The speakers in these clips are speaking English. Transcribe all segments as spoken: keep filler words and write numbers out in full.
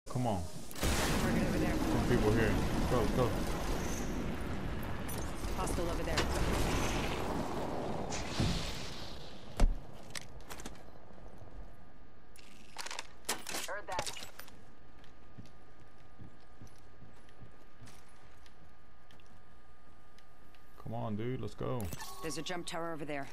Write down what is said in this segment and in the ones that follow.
Come on. Target over there. Some people here. Let's go, let's go. Hostile over there. Heard that. Come on, dude. Let's go. There's a jump tower over there.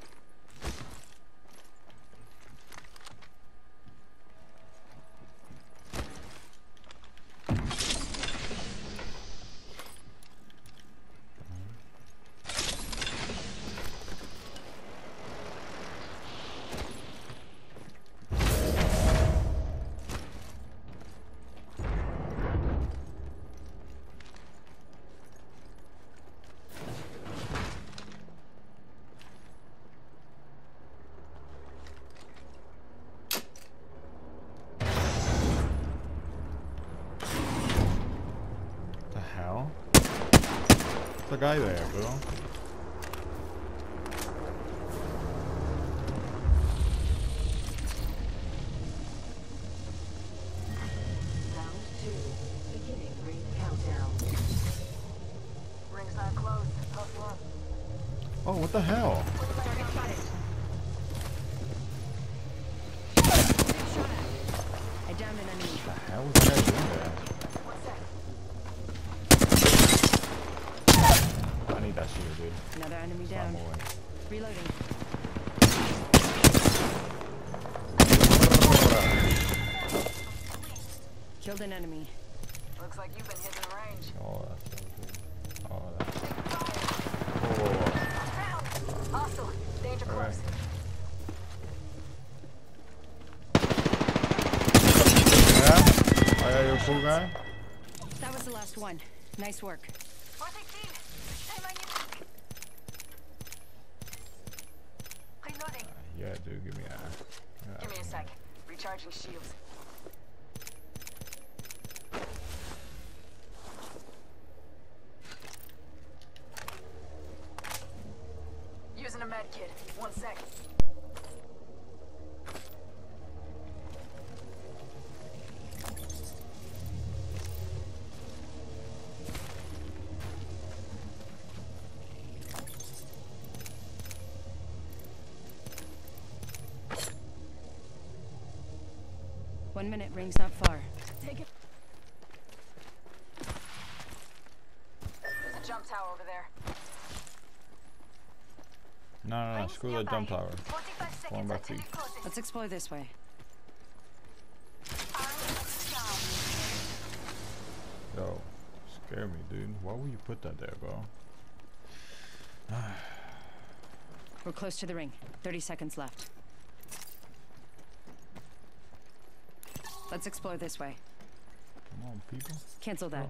There's a guy there, bro. Round two. Beginning ring countdown. Ring's not closed. Hustle up. Oh, what the hell? Target spotted. Shot at. I downed an enemy. What the hell was that guy doing there? One sec. I need that shield, dude. Another enemy Stop down. moving. Reloading. Killed an enemy. Looks like you've been hitting range. Oh, that's so good. Oh, that's... Oh. Hostile. Danger All right. close. Yeah? Oh, yeah, you're a cool guy? That was the last one. Nice work. Reloading. Yeah, dude, give me a... Yeah. Give me a sec. Recharging shields. Using a med kit. One sec. One minute, ring's not far. Take it. There's a jump tower over there. No, no, no, screw that jump tower. forty-five Going seconds back until to it closes. Let's explore this way. Yo, scare me, dude. Why would you put that there, bro? We're close to the ring. thirty seconds left. Let's explore this way. Come on, people. Cancel that. Oh.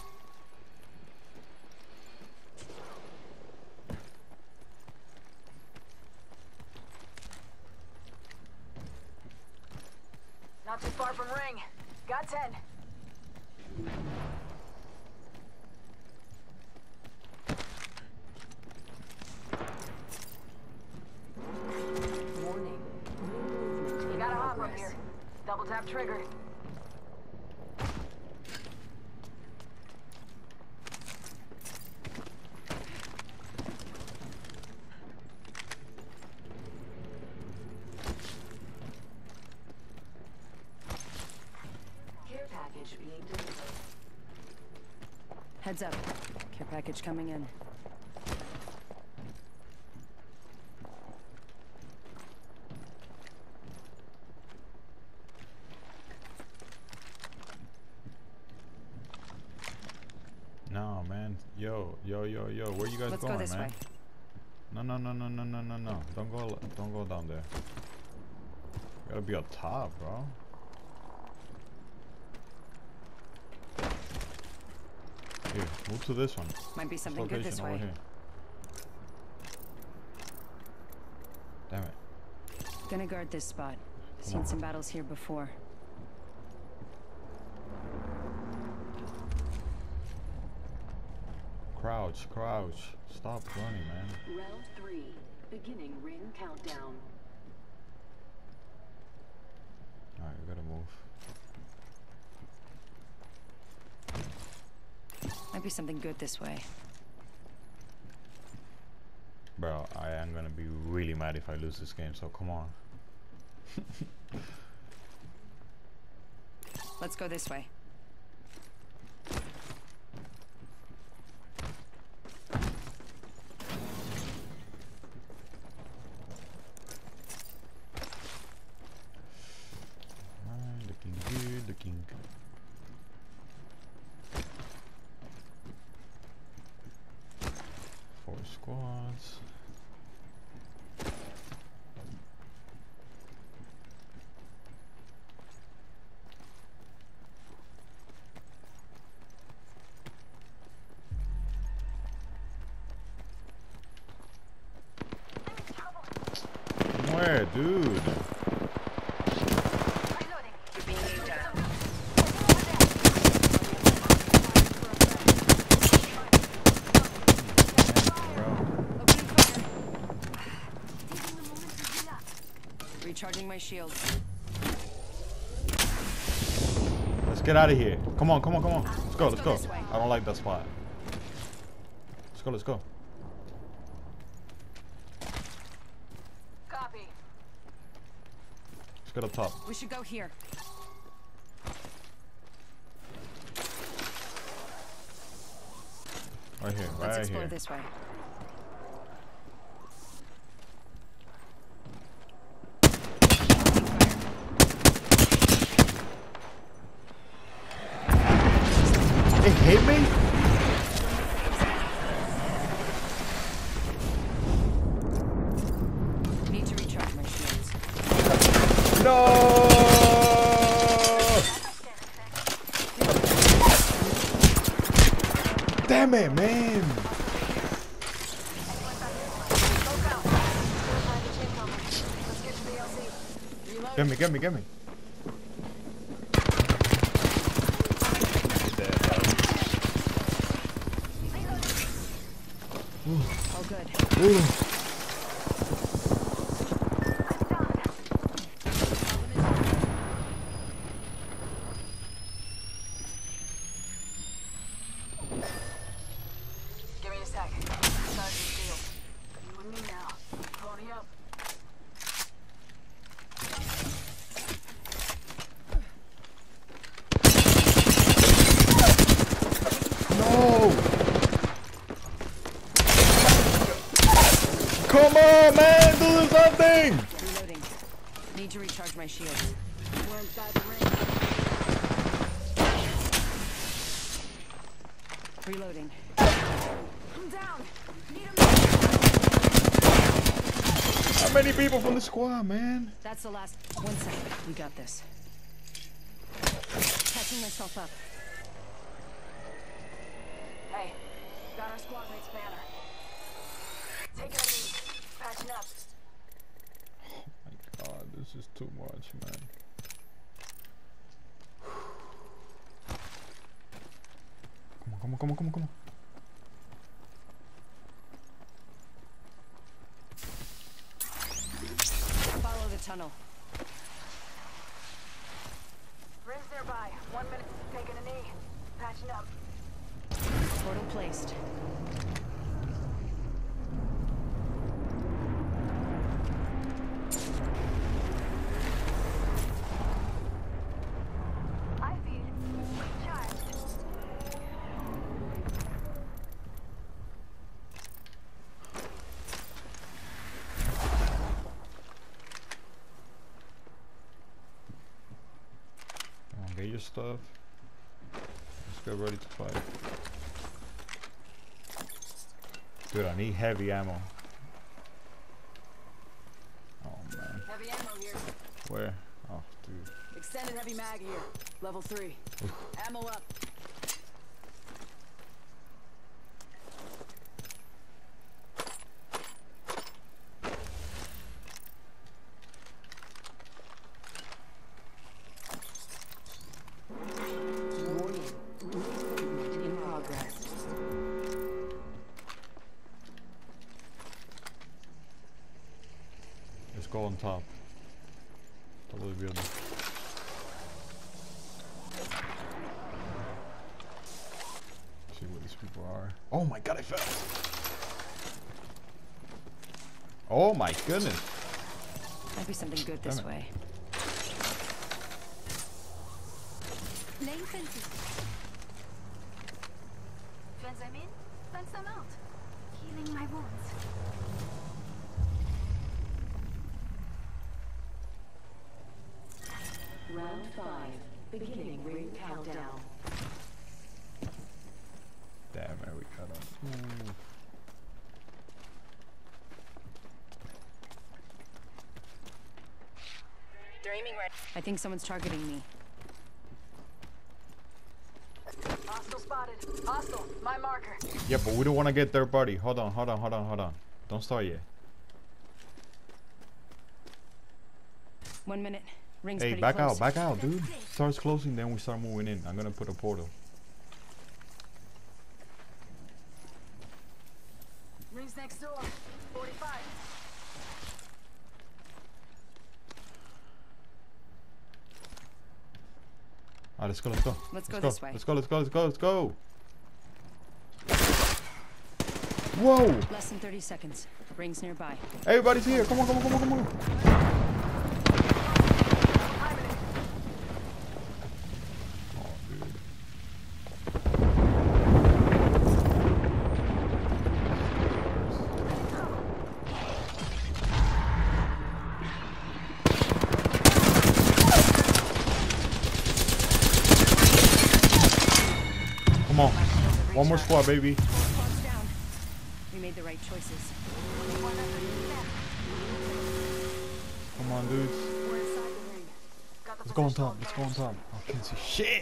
Not too far from ring. Got ten. Warning. You gotta hop up here. Double tap trigger. Care package being delivered. Heads up. Care package coming in. No, man. Yo, yo, yo, yo. Where you guys Let's going, go this man? way. No, no, no, no, no, no, no, no. Don't go, don't go down there. You gotta be up top, bro. Here, move to this one. Might be This something good location this over way. here. Damn it. Gonna guard this spot. Come Seen on. some battles here before. Crouch, crouch. Stop running, man. Round three. Beginning ring countdown. Alright, we gotta move. be something good this way. Bro, I am gonna be really mad if I lose this game, so come on. Let's go this way. Ah, looking good, looking good. Four squads. Where, dude? Recharging my shield. Let's get out of here. Come on, come on, come on. Let's go, let's go go. this way. I don't like that spot. Let's go, let's go. Copy. Let's get up top. We should go here. Right here, Let's right explore here. this way. It hit me? Need to recharge my shields. No! Damn it, man! Get me, get me, get me. All good. Ooh. Give me a sec. Charging shield. You and me now. Pony up. No! Come on, man! Do something! Reloading. Need to recharge my shields. We're inside the ring. Reloading. I'm down. Need a How many people from the squad, man? That's the last. One second. We got this. Catching myself up. Hey, got our squad mate's banner. Taking a knee. Patching up. Oh my god, this is too much, man. Come on, come on, come on, come on, come on. Follow the tunnel. Rim's nearby. One minute. Taking a knee. Patching up. Portal placed. I feed. Charged. Come on, get your stuff. Let's get ready to fight. Dude, I need heavy ammo. Oh man. Heavy ammo here. Where? Oh, dude. Extended heavy mag here. Level three. Ammo up. In progress. Let's go on top. Top of the building. See what these people Oh my god, I fell. Oh my goodness. Might be something good this Damn it. way. Lane fences. Fence I'm in, fence I'm out. Healing my wounds. Round five. Beginning ring countdown. Damn it, we got him. I think someone's targeting me. Hostile spotted. Hostile. My marker. Yeah, but we don't want to get third party. Hold on, hold on, hold on, hold on. Don't start yet. One minute. Ring's Hey, pretty back close. out, back out, dude. Starts closing, then we start moving in. I'm gonna put a portal. Rings next door. forty-five. Ah, let's go, let's go. Let's go go this way. Let's go, let's go, let's go, let's go. Whoa! Less than thirty seconds. Ring's nearby. Everybody's here. Come on, come on, come on, come on. Oh, dude. Come on. One more squad, baby. Squads down. We made the right choices. Come on, dudes. We're inside the ring. Got the Let's go on position top. Let's go on cache. top. I can't see shit.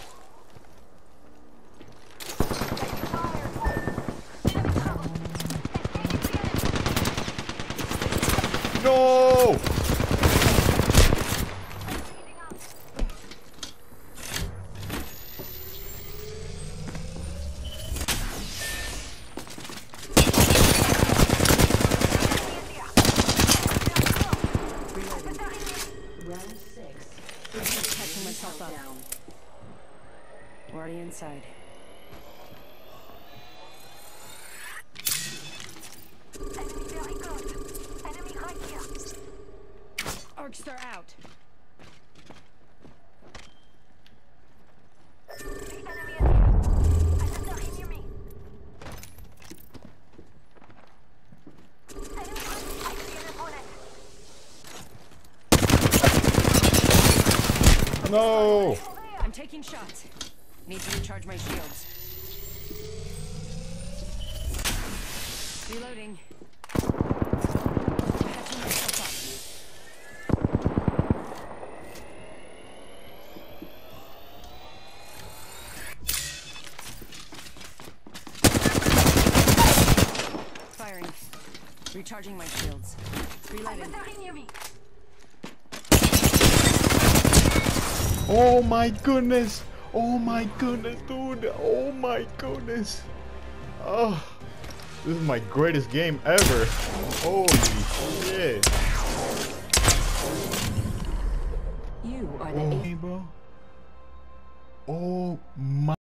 No! Round six. Catching myself up. Down. We're already inside. Enemy very close. Enemy right here. Arcstar out. The enemy is here. I just got him near me. Enemy right. I see an opponent. No! I'm taking shots. Need to recharge my shields. Reloading. Catching myself up. Firing. Recharging my shields. Reloading. Adversary near me. Oh my goodness! Oh my goodness, dude! Oh my goodness! Oh, this is my greatest game ever! Holy shit! You are the Oh, hey, bro. Oh my.